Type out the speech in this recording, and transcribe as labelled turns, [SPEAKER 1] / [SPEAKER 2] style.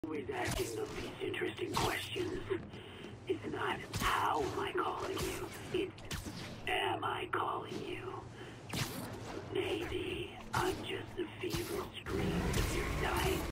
[SPEAKER 1] Always asking the least interesting questions. It's not how am I calling you, it's am I calling you? Maybe.